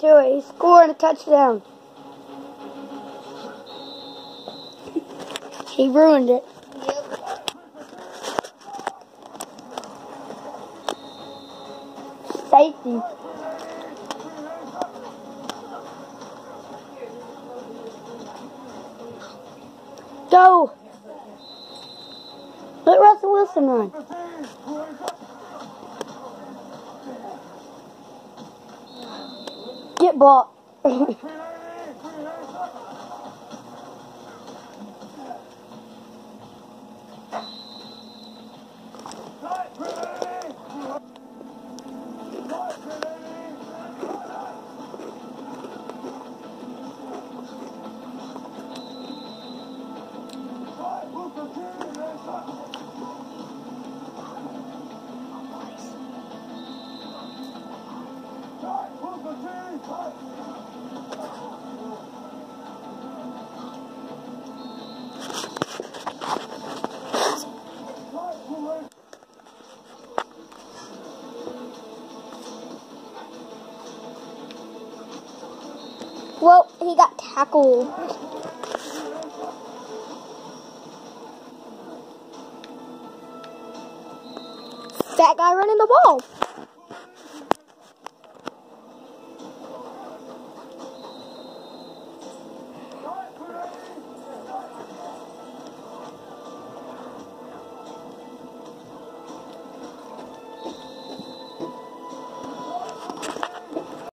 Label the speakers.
Speaker 1: do it. He's scoring a touchdown. He ruined it.
Speaker 2: Yep.
Speaker 1: Safety. Go. Let Russell Wilson run. Get ball.
Speaker 2: Well, he got tackled. That guy running the ball.